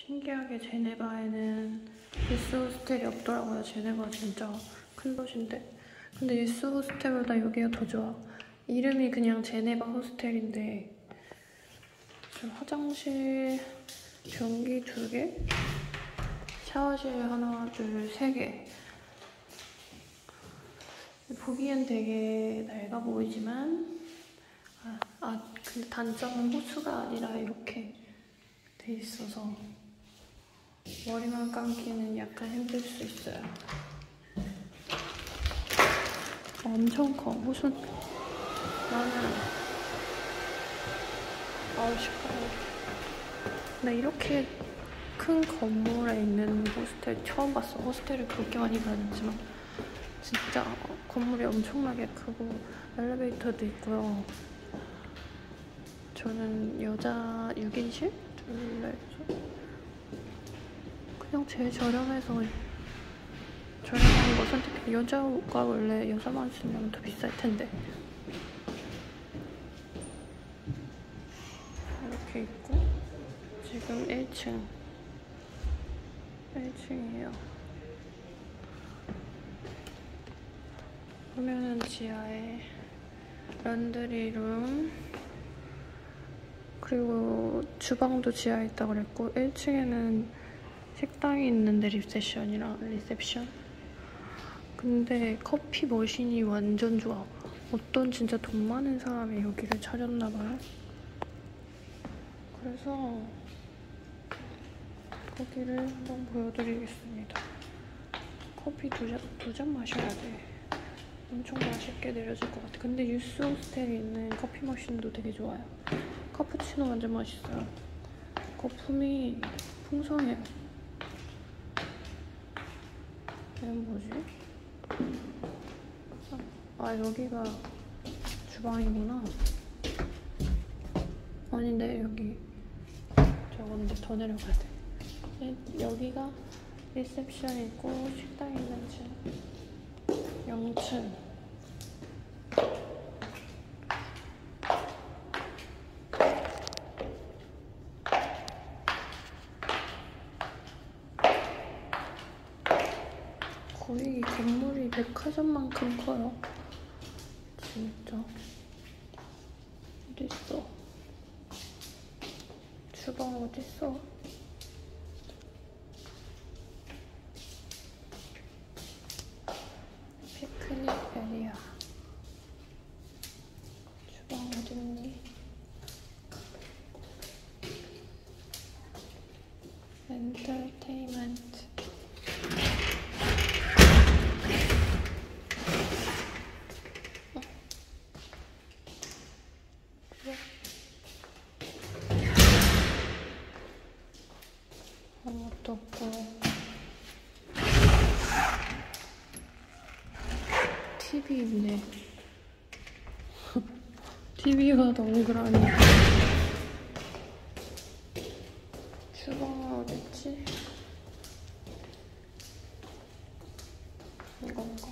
신기하게 제네바에는 예스 호스텔이 없더라고요. 제네바 진짜 큰 도시인데. 근데 예스 호스텔보다 여기가 더 좋아. 이름이 그냥 제네바 호스텔인데 화장실 변기 2개, 샤워실 하나, 둘, 3개. 보기엔 되게 낡아 보이지만 근데 단점은 호수가 아니라 이렇게 돼 있어서 머리만 감기는 약간 힘들 수 있어요. 엄청 커. 호수 나는 시끄러워. 나 이렇게 큰 건물에 있는 호스텔 처음 봤어. 호스텔을 그렇게 많이 다녔지만 진짜 건물이 엄청나게 크고 엘리베이터도 있고요. 저는 여자 6인실? 둘레죠? 그냥 제일 저렴한 거 선택해. 여자가 원래 여자만 쓰면 더 비쌀 텐데. 이렇게 있고 지금 1층이에요. 보면은 지하에 런드리룸 그리고 주방도 지하에 있다고 그랬고 1층에는 식당이 있는데 리셉션. 근데 커피 머신이 완전 좋아. 어떤 진짜 돈 많은 사람이 여기를 차렸나봐요. 그래서 거기를 한번 보여드리겠습니다. 커피 두 잔 마셔야 돼. 엄청 맛있게 내려질 것 같아. 근데 유스 호스텔에 있는 커피 머신도 되게 좋아요. 카푸치노 완전 맛있어요. 거품이 풍성해요. 얘는 뭐지? 여기가 주방이구나. 아닌데 여기 저건데 더 내려가야 돼. 여기가 리셉션이고 식당 있는 층 0층. 거의 건물이 백화점만큼 커요. 진짜. 어딨어? 주방 어딨어? 피크닉 에리아. 주방 어딨니? 엔터테인먼트. 아무것도 없고 TV 있네. TV가 동그라미. 주방은 어딨지? 이건가?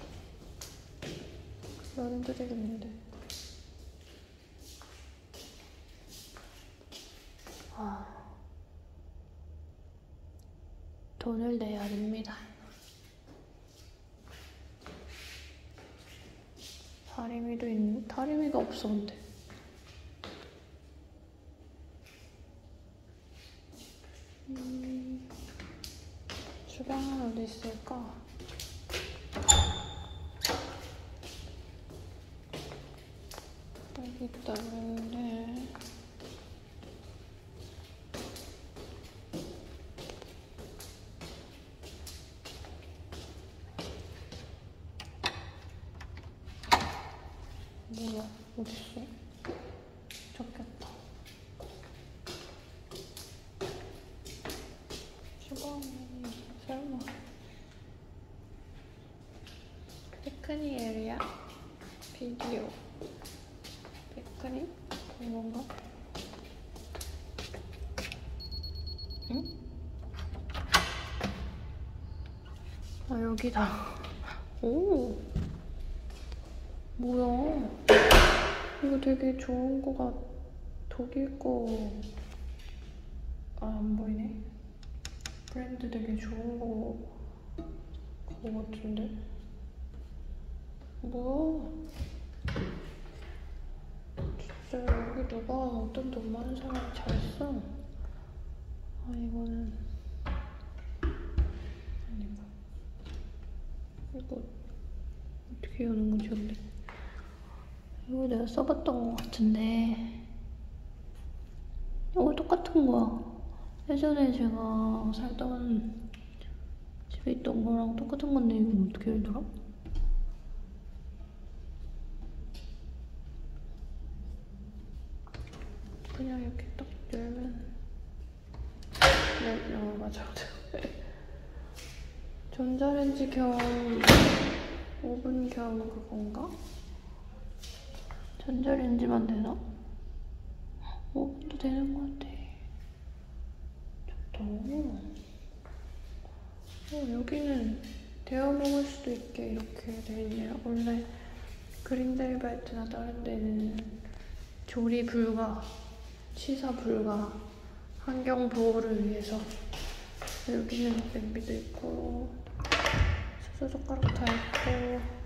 런드리룸인데. 돈을 내야 됩니다. 다리미도 있는, 다리미가 없어 근데. 주방은 어디 있을까? 여기 있다 그랬는데. 뭐야? 어딨어? 적겠다. 주방이 설마. 피크닉 에리아 비디오. 피크닉? 이건가? 응? 여기다. 오! 뭐야? 이거 되게 좋은 거가 독일 거. 안 보이네. 브랜드 되게 좋은 그거 같은데? 뭐야? 진짜 여기 누가 어떤 돈 많은 사람이 잘했어? 아 이거는 아닌가? 이거 어떻게 여는 건지 근데 이거 내가 써봤던 것 같은데 이거 똑같은 거야. 예전에 제가 살던 집에 있던 거랑 똑같은 건데 이거 어떻게 열더라? 그냥 이렇게 딱 열면 맞아. 전자레인지 겸 오븐 겸 그건가? 전자레인지만 되나? 오븐도 되는 것 같아. 좋다. 여기는 데워 먹을 수도 있게 이렇게 돼 있네요. 원래 그린델벨트나 다른 데는 조리 불가, 취사 불가, 환경 보호를 위해서 여기는 냄비도 있고 수저젓가락 다 있고